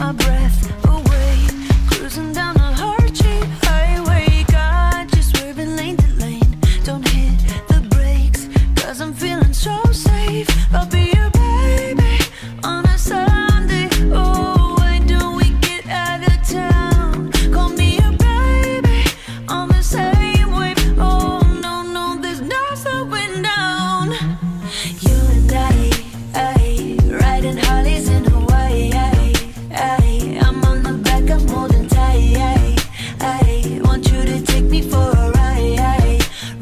my breath away, cruising down a heart-cheap highway. Got you swerving lane to lane, don't hit the brakes, cause I'm feeling so safe. I'll be your baby on a Sunday. Oh, why don't we get out of town? Call me your baby on the same wave. Oh, no, no, there's no slowing down. You and I riding Harleys in Hawaii. I'm on the back, I'm holding tight. I want you to take me for a ride.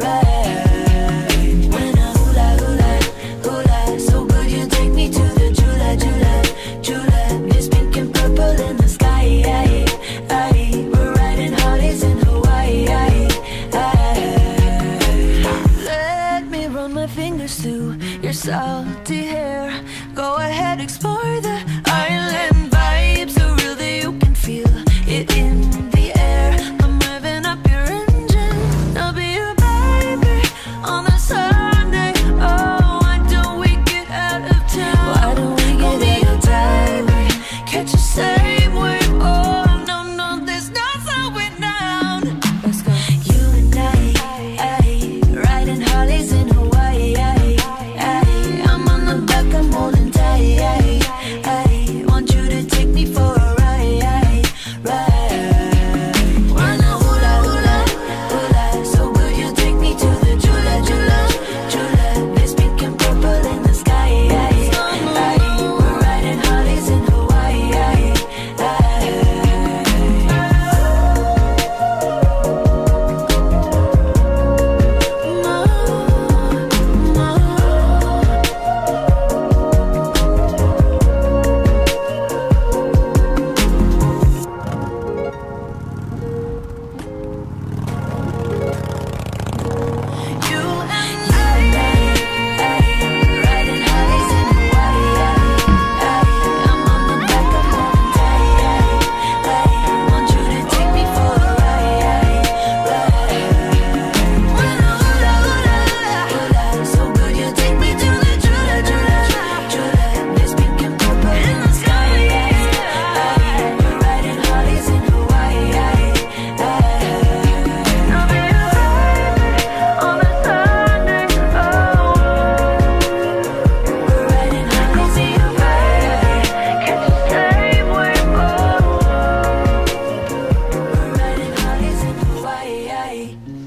When I hula, hula, hula, so good you take me to the Jula, Jula, Jula. It's pink and purple in the sky. We're riding Harleys in Hawaii. Let me run my fingers through your salty hair. Go ahead, explore the island vibes, so real that you can feel it in the air. I'm revving up your engine, I'll be your baby on a Sunday. Oh, why don't we get out of town? Why don't we get out of town? Catch the same wave. Oh, no, no, there's no slowing down. Let's go. You and I riding Harleys in Hawaii. I'm on the back, I'm holding tight. I want you to take me for a ride. Wanna hula, hula, hula, so good you take me to the Jula, Jula, Jula. It's pink and purple in the sky. We're riding Harleys in Hawaii. You and I riding Harleys in Hawaii. I'm on the back, I'm holding tight. I want you to take me for a ride. Wanna hula, hula, hula, so good you take me to the Jula, Jula, Jula. It's pink and purple in the sky. We're riding Harleys in Hawaii. I'll be your baby on a Sunday. Oh, we're riding Harleys in Hawaii. Catch the same wave. Oh, we're riding Harleys in Hawaii.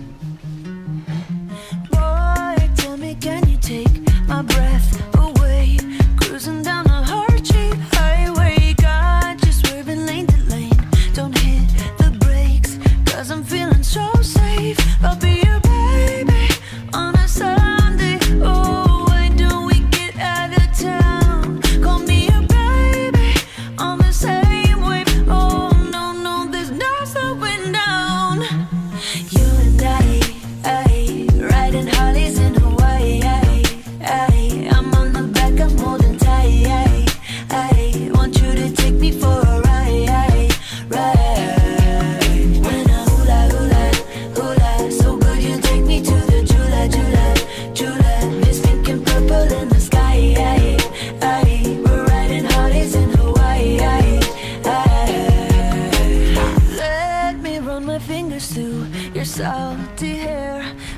Boy, tell me, can you take my breath away? Cruising down a heart-cheap highway. Got you swerving lane to lane, don't hit the brakes, cause I'm feeling so safe. I'll be your baby on a Sunday. Oh, why don't we get out of town? Call me your baby on the same wave. Oh, no, no, there's no slowing down. You and I riding Harleys in Hawaii. I'm on the back, I'm holding tight. I want you to take me for a ride. When I hula, hula, hula, so good you take me to the Jula, Jula, Jula. It's pink and purple in the sky. We're riding Harleys in Hawaii. Let me run my fingers through your salty hair.